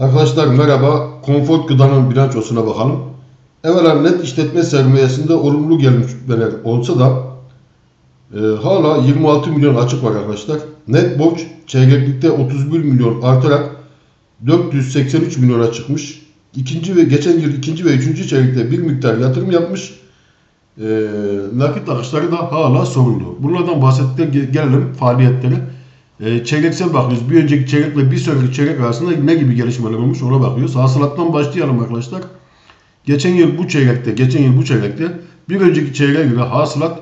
Arkadaşlar merhaba. Comfort Gıda'nın bilançosuna bakalım. Evvela net işletme sermayesinde olumlu gelişmeler olsa da hala 26 milyon açık var arkadaşlar. Net borç çeyreklikte 31 milyon artarak 483 milyona çıkmış. Geçen yıl ikinci ve üçüncü çeyrekte bir miktar yatırım yapmış. Nakit akışları da hala sorunlu. Bunlardan bahsettik, gelelim faaliyetlere. Çeyreksel bakıyoruz. Bir önceki çeyrekle bir sonraki çeyrek arasında ne gibi gelişmeler olmuş ona bakıyoruz. Hasılattan başlayalım arkadaşlar. Geçen yıl bu çeyrekte bir önceki çeyreğe göre hasılat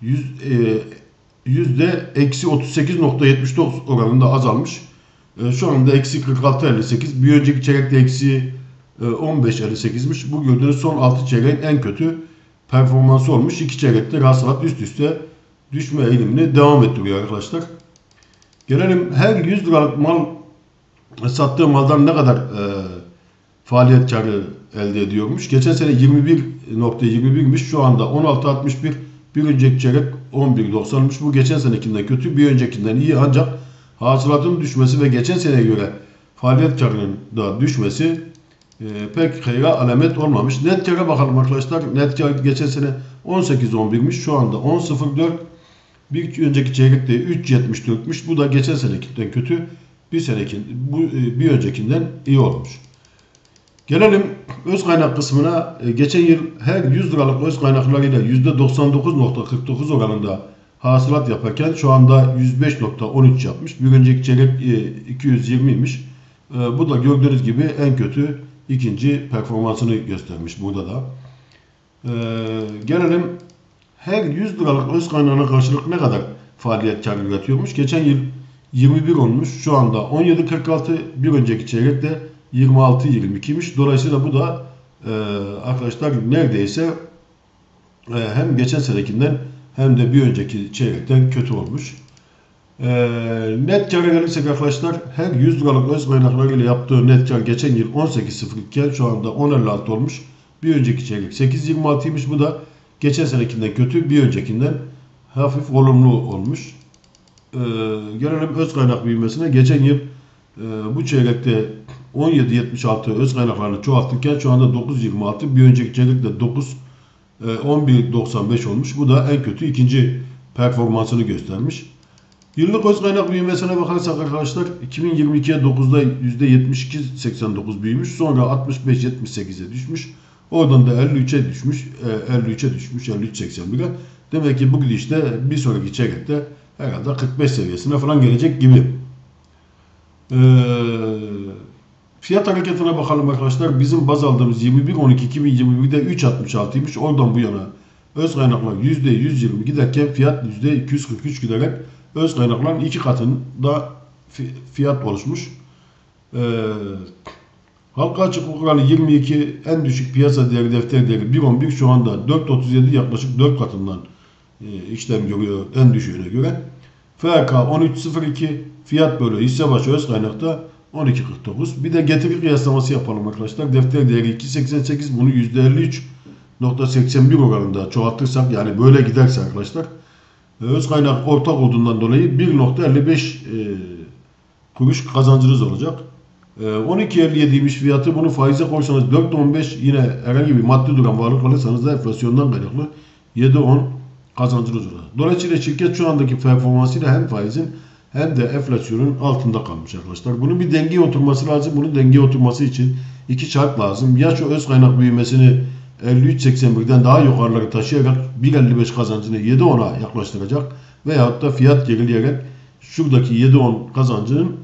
%-38.79 oranında azalmış. Şu anda -46.58. Bir önceki çeyrekte -15.58'miş. Bu gördüğünüz son 6 çeyreğin en kötü performansı olmuş. 2 çeyrekte hasılat üst üste düşme eğilimini devam ettiriyor arkadaşlar. Gelelim her 100 liralık mal sattığı maldan ne kadar faaliyet karı elde ediyormuş. Geçen sene 21.21'miş. Şu anda 16.61. Bir önceki çeyrek 11.90'mış. Bu geçen senekinden kötü, bir öncekinden iyi, ancak hasılatın düşmesi ve geçen seneye göre faaliyet karının da düşmesi pek hayra alamet olmamış. Net kâra bakalım arkadaşlar. Net kâr geçen sene 18.11'miş. Şu anda 10.04. Bir önceki çeyrekte 3.74'müş. Bu da geçen senekinden kötü. Bir öncekinden iyi olmuş. Gelelim öz kaynak kısmına. Geçen yıl her 100 liralık öz kaynaklarıyla %99.49 oranında hasılat yaparken şu anda 105.13 yapmış. Bir önceki çeyrek 220'ymiş. Bu da gördüğünüz gibi en kötü ikinci performansını göstermiş burada da. Gelelim her 100 liralık öz kaynağına karşılık ne kadar faaliyet karı üretiyormuş. Geçen yıl 21 olmuş. Şu anda 17.46. Bir önceki çeyrekte 26.22'ymiş. Dolayısıyla bu da arkadaşlar neredeyse hem geçen senekinden hem de bir önceki çeyrekten kötü olmuş. Net kâra gelirsek arkadaşlar her 100 liralık öz kaynaklarıyla yaptığı net kar geçen yıl 18.02 iken şu anda 10.56 olmuş. Bir önceki çeyrek 8.26'ymış. Bu da geçen senekinden kötü, bir öncekinden hafif olumlu olmuş. Gelelim öz kaynak büyümesine. Geçen yıl bu çeyrekte 17.76 öz kaynaklarını çoğaltırken şu anda 9.26, bir önceki çeyrekte 11.95 olmuş. Bu da en kötü ikinci performansını göstermiş. Yıllık öz kaynak büyümesine bakarsak arkadaşlar 2022'ye 9'da %72.89 büyümüş. Sonra 65.78'e düşmüş. Oradan da 53'e düşmüş. 53.81'e. Demek ki bu gidişte bir sonraki çeyrekte herhalde 45 seviyesine falan gelecek gibi. Fiyat hareketine bakalım arkadaşlar. Bizim baz aldığımız 21.12.2021'de 3.66'ymış. Oradan bu yana öz kaynaklar %120 giderken fiyat %243 giderek öz kaynakların iki katında fiyat oluşmuş. Halka açık oranı 22, en düşük piyasa değeri defter değeri 1.11, şu anda 4.37, yaklaşık 4 katından işlem görüyor en düşüğüne göre. FK 13.02, fiyat bölü hisse başı öz kaynakta 12.49. Bir de getiri kıyaslaması yapalım arkadaşlar. Defter değeri 2.88, bunu %53.81 oranında çoğaltırsak, yani böyle giderse arkadaşlar, öz kaynak ortak olduğundan dolayı 1.55 kuruş kazancınız olacak. 12.57'ymiş fiyatı, bunu faize koysanız 4.15, yine herhangi bir maddi duran varlık alırsanız da enflasyondan kaynaklı 7.10 kazancınız olur. Dolayısıyla şirket şu andaki performansıyla hem faizin hem de enflasyonun altında kalmış arkadaşlar. Bunun bir dengeye oturması lazım. Bunun dengeye oturması için iki şart lazım. Ya şu öz kaynak büyümesini 53.81'den daha yukarıları taşıyarak 1.55 kazancını 7.10'a yaklaştıracak veyahut da fiyat gerileyerek şuradaki 7.10 kazancının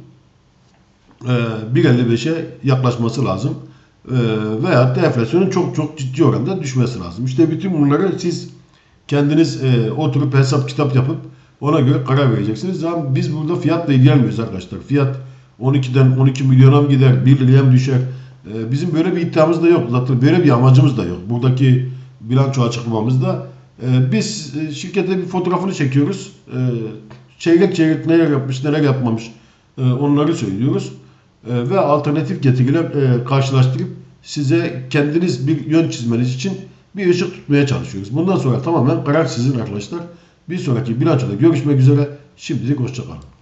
1.55'e yaklaşması lazım. Veyahut da enflasyonun çok ciddi oranda düşmesi lazım. İşte bütün bunları siz kendiniz oturup hesap kitap yapıp ona göre karar vereceksiniz. Ama biz burada fiyatla ilgilenmiyoruz arkadaşlar. Fiyat 12'den 12 milyona mı gider, 1 liraya mı düşer? Bizim böyle bir iddiamız da yok. Zaten böyle bir amacımız da yok. Buradaki bilanço açıklamamızda biz şirkete bir fotoğrafını çekiyoruz. Çeyrek neler yapmış, neler yapmamış onları söylüyoruz. Ve alternatif getiriler karşılaştırıp size kendiniz bir yön çizmeniz için bir ışık tutmaya çalışıyoruz. Bundan sonra tamamen karar sizin arkadaşlar. Bir sonraki bilançoda görüşmek üzere. Şimdilik hoşça kalın.